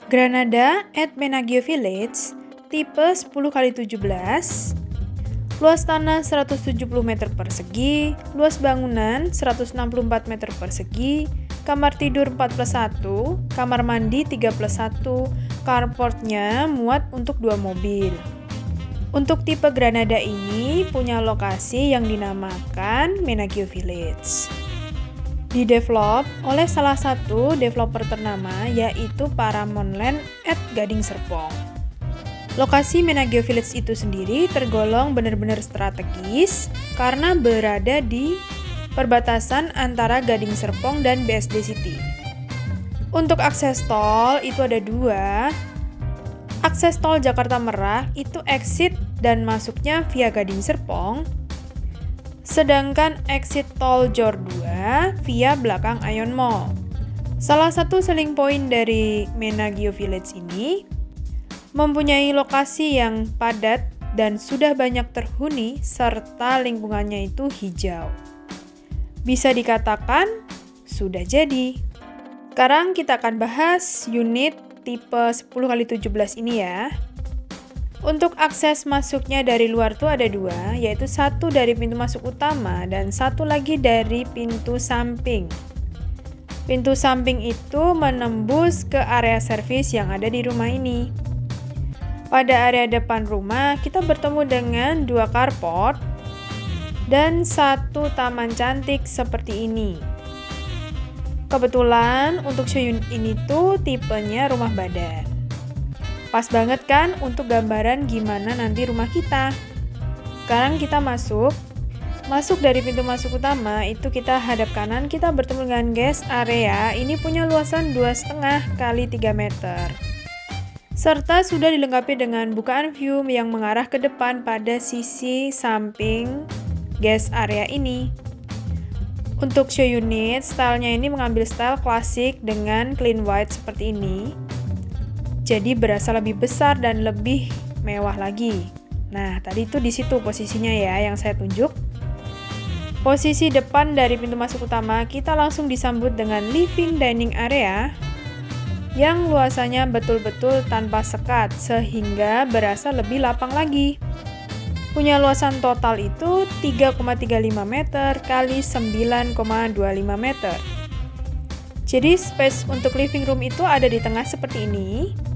Granada at Menagio Village, tipe 10x17, luas tanah 170 meter persegi, luas bangunan 164 meter persegi, kamar tidur 4+1, kamar mandi 3+1, carportnya muat untuk 2 mobil. Untuk tipe Granada ini punya lokasi yang dinamakan Menagio Village. Didevelop oleh salah satu developer ternama yaitu Paramount Land at Gading Serpong. Lokasi Menagio Village itu sendiri tergolong benar-benar strategis karena berada di perbatasan antara Gading Serpong dan BSD City. Untuk akses tol itu ada 2. Akses tol Jakarta Merak itu exit dan masuknya via Gading Serpong. Sedangkan exit tol Jor 2 via belakang Ion Mall. Salah satu selling point dari Menagio Village ini mempunyai lokasi yang padat dan sudah banyak terhuni serta lingkungannya itu hijau. Bisa dikatakan sudah jadi. Sekarang kita akan bahas unit tipe 10x17 ini ya. Untuk akses masuknya dari luar tuh ada 2, yaitu satu dari pintu masuk utama dan satu lagi dari pintu samping. Pintu samping itu menembus ke area servis yang ada di rumah ini. Pada area depan rumah, kita bertemu dengan 2 carport dan 1 taman cantik seperti ini. Kebetulan untuk show unit ini tuh tipenya rumah badan. Pas banget kan untuk gambaran gimana nanti rumah kita. Sekarang kita masuk dari pintu masuk utama, itu kita hadap kanan, kita bertemu dengan guest area. Ini punya luasan 2,5 kali 3 meter. Serta sudah dilengkapi dengan bukaan view yang mengarah ke depan pada sisi samping guest area ini. Untuk show unit, stylenya ini mengambil style klasik dengan clean white seperti ini. Jadi berasa lebih besar dan lebih mewah lagi. Nah, tadi itu di situ posisinya ya yang saya tunjuk. Posisi depan dari pintu masuk utama, kita langsung disambut dengan living dining area yang luasannya betul-betul tanpa sekat sehingga berasa lebih lapang lagi. Punya luasan total itu 3,35 meter kali 9,25 meter. Jadi space untuk living room itu ada di tengah seperti ini.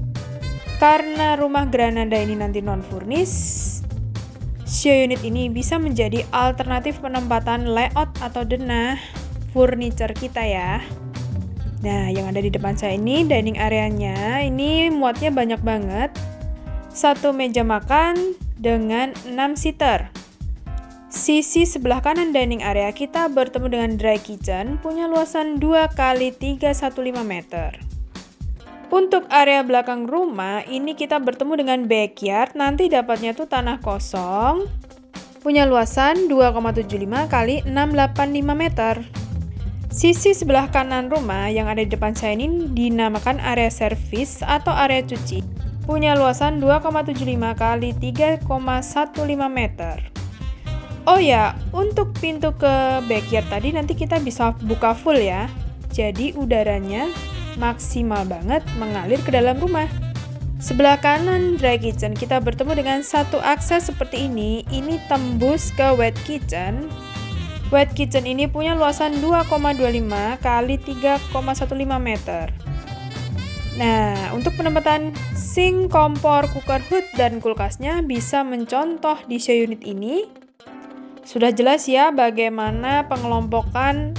Karena rumah Granada ini nanti non-furnish, show unit ini bisa menjadi alternatif penempatan layout atau denah furniture kita ya. Nah, yang ada di depan saya ini dining areanya, ini muatnya banyak banget. 1 meja makan dengan 6 seater. Sisi sebelah kanan dining area kita bertemu dengan dry kitchen, punya luasan 2 kali 315 meter. Untuk area belakang rumah, ini kita bertemu dengan backyard, nanti dapatnya tuh tanah kosong, punya luasan 2,75 kali 685 meter. Sisi sebelah kanan rumah yang ada di depan saya ini dinamakan area servis atau area cuci, punya luasan 2,75 kali 3,15 meter. Oh ya, untuk pintu ke backyard tadi nanti kita bisa buka full ya, jadi udaranya maksimal banget mengalir ke dalam rumah. Sebelah kanan dry kitchen kita bertemu dengan 1 akses seperti ini tembus ke wet kitchen. Wet kitchen ini punya luasan 2,25 kali 3,15 meter. Nah, untuk penempatan sink, kompor, cooker hood, dan kulkasnya bisa mencontoh di show unit ini. Sudah jelas ya bagaimana pengelompokan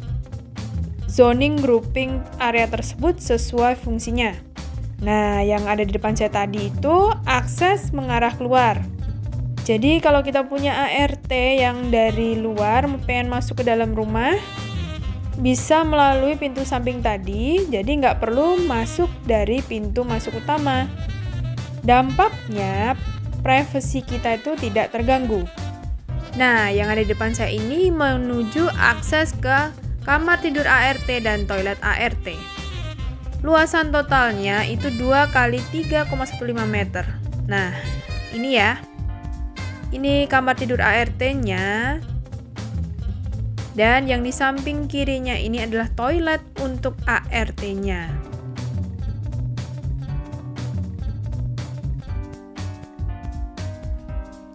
zoning grouping area tersebut sesuai fungsinya. Nah, yang ada di depan saya tadi itu akses mengarah keluar. Jadi kalau kita punya ART yang dari luar pengen masuk ke dalam rumah, bisa melalui pintu samping tadi, jadi nggak perlu masuk dari pintu masuk utama. Dampaknya, privasi kita itu tidak terganggu. Nah, yang ada di depan saya ini menuju akses ke kamar tidur ART dan toilet ART. Luasan totalnya itu 2 kali 3,15 meter. Nah, ini ya. Ini kamar tidur ART-nya. Dan yang di samping kirinya ini adalah toilet untuk ART-nya.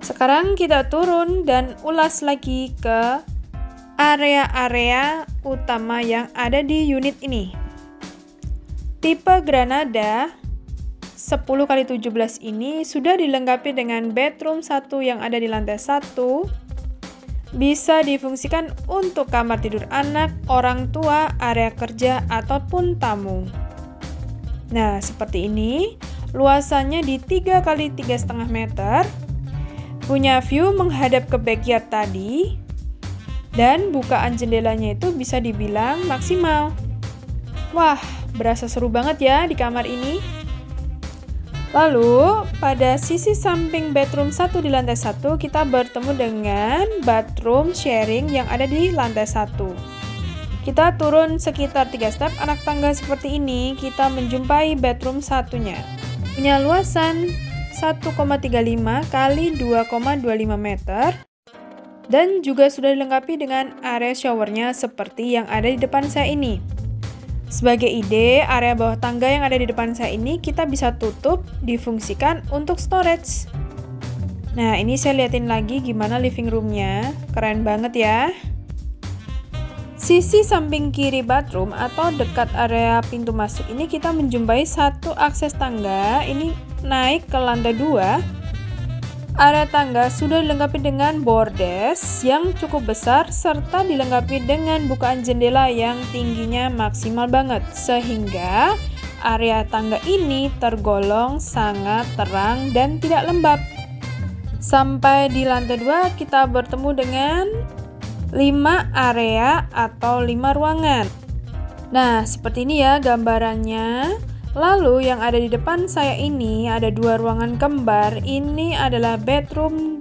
Sekarang kita turun dan ulas lagi ke area-area utama yang ada di unit ini. Tipe Granada 10x17 ini sudah dilengkapi dengan bedroom 1 yang ada di lantai 1. Bisa difungsikan untuk kamar tidur anak, orang tua, area kerja, ataupun tamu. Nah, seperti ini. Luasannya di 3x3,5 meter. Punya view menghadap ke backyard tadi. Dan bukaan jendelanya itu bisa dibilang maksimal. Wah, berasa seru banget ya di kamar ini. Lalu, pada sisi samping bedroom 1 di lantai 1, kita bertemu dengan bathroom sharing yang ada di lantai 1. Kita turun sekitar 3 step anak tangga seperti ini, kita menjumpai bedroom satunya. Punya luasan 1,35 kali 2,25 meter. Dan juga sudah dilengkapi dengan area showernya seperti yang ada di depan saya ini. Sebagai ide, area bawah tangga yang ada di depan saya ini kita bisa tutup, difungsikan untuk storage. Nah, ini saya liatin lagi gimana living roomnya. Keren banget ya. Sisi samping kiri bathroom atau dekat area pintu masuk ini kita menjumpai satu akses tangga. Ini naik ke lantai 2. Area tangga sudah dilengkapi dengan bordes yang cukup besar serta dilengkapi dengan bukaan jendela yang tingginya maksimal banget sehingga area tangga ini tergolong sangat terang dan tidak lembab. Sampai di lantai 2 kita bertemu dengan 5 area atau 5 ruangan. Nah, seperti ini ya gambarannya. Lalu yang ada di depan saya ini ada 2 ruangan kembar. Ini adalah bedroom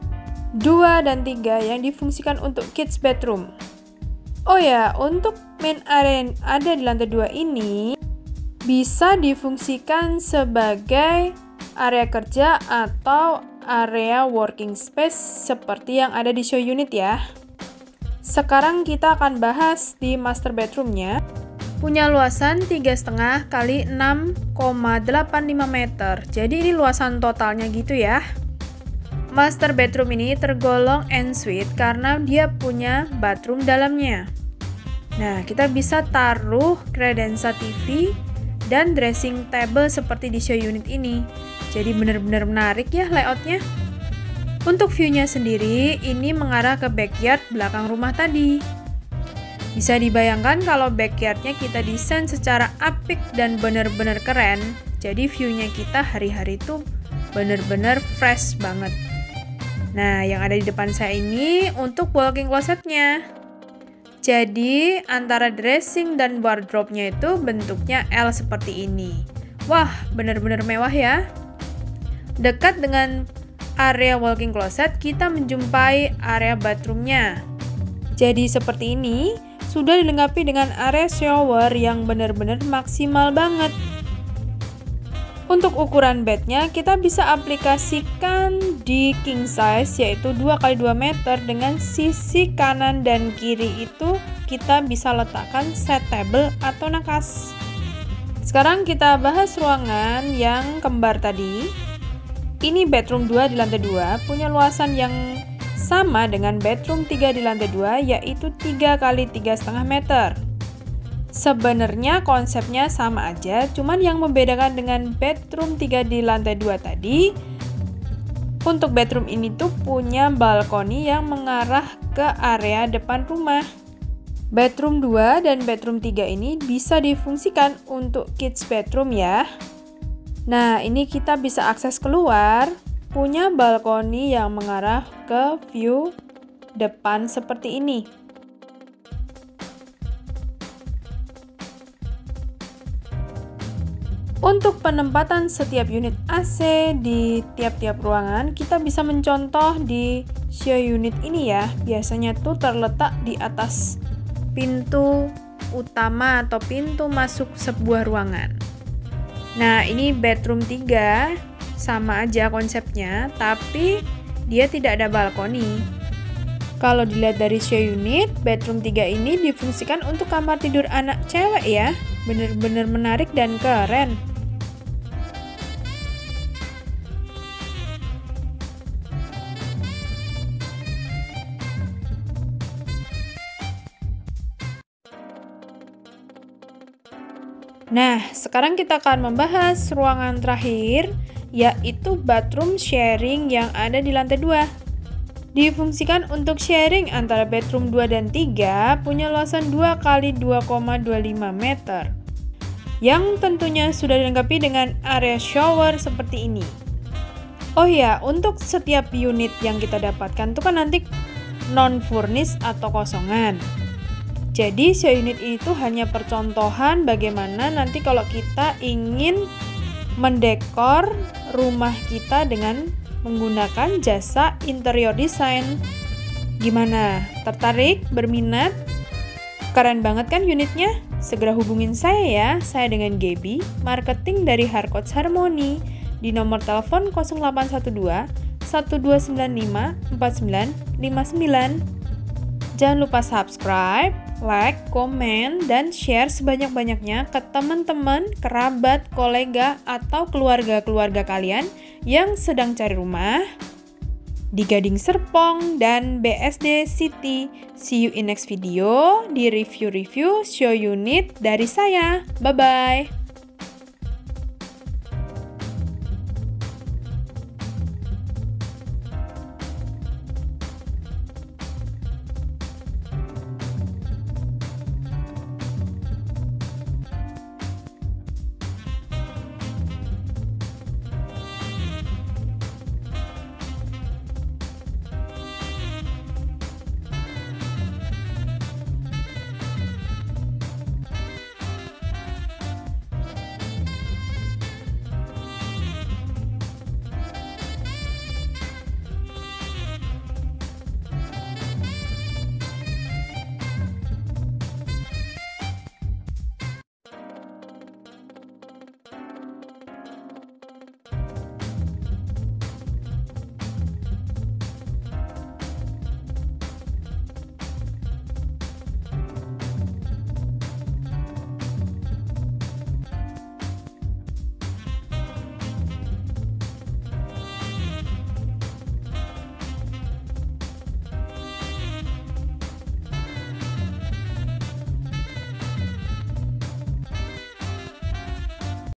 2 dan 3 yang difungsikan untuk kids bedroom. Oh ya, untuk main area yang ada di lantai 2 ini bisa difungsikan sebagai area kerja atau area working space seperti yang ada di show unit ya. Sekarang kita akan bahas di master bedroomnya. Punya luasan 3,5 kali 6,85 meter. Jadi ini luasan totalnya gitu ya. Master bedroom ini tergolong ensuite karena dia punya bathroom dalamnya. Nah, kita bisa taruh kredensa TV dan dressing table seperti di show unit ini. Jadi benar-benar menarik ya layoutnya. Untuk view-nya sendiri, ini mengarah ke backyard belakang rumah tadi. Bisa dibayangkan kalau backyardnya kita desain secara apik dan benar-benar keren. Jadi view-nya kita hari-hari itu benar-benar fresh banget. Nah, yang ada di depan saya ini untuk walk-in closet-nya. Jadi, antara dressing dan wardrobe-nya itu bentuknya L seperti ini. Wah, benar-benar mewah ya. Dekat dengan area walk-in closet, kita menjumpai area bathroom-nya. Jadi seperti ini. Sudah dilengkapi dengan area shower yang benar-benar maksimal banget. Untuk ukuran bednya kita bisa aplikasikan di king size yaitu 2x2 meter dengan sisi kanan dan kiri itu kita bisa letakkan set table atau nakas. Sekarang kita bahas ruangan yang kembar tadi. Ini bedroom 2 di lantai 2 punya luasan yang sama dengan bedroom 3 di lantai 2 yaitu 3x3,5 meter. Sebenarnya konsepnya sama aja, cuman yang membedakan dengan bedroom 3 di lantai 2 tadi, untuk bedroom ini tuh punya balkoni yang mengarah ke area depan rumah. Bedroom 2 dan bedroom 3 ini bisa difungsikan untuk kids bedroom ya. Nah, ini kita bisa akses keluar. Punya balkoni yang mengarah ke view depan seperti ini. Untuk penempatan setiap unit AC di tiap-tiap ruangan, kita bisa mencontoh di show unit ini ya. Biasanya tuh terletak di atas pintu utama atau pintu masuk sebuah ruangan. Nah, ini bedroom 3. Sama aja konsepnya, tapi dia tidak ada balkoni. Kalau dilihat dari show unit, bedroom 3 ini difungsikan untuk kamar tidur anak cewek ya. Bener-bener menarik dan keren. Nah, sekarang kita akan membahas ruangan terakhir, yaitu bathroom sharing yang ada di lantai 2. Difungsikan untuk sharing antara bedroom 2 dan 3, punya luasan 2 kali 2,25 meter. Yang tentunya sudah dilengkapi dengan area shower seperti ini. Oh ya, untuk setiap unit yang kita dapatkan itu kan nanti non-furnished atau kosongan. Jadi unit itu hanya percontohan bagaimana nanti kalau kita ingin mendekor rumah kita dengan menggunakan jasa interior design. Gimana? Tertarik? Berminat? Keren banget kan unitnya? Segera hubungin saya ya, saya dengan Gaby, marketing dari Harcourts Harmony, di nomor telepon 0812 1295 4959. Jangan lupa subscribe, like, komen, dan share sebanyak-banyaknya ke teman-teman, kerabat, kolega, atau keluarga-keluarga kalian yang sedang cari rumah di Gading Serpong dan BSD City. See you in next video di review-review show unit dari saya. Bye-bye!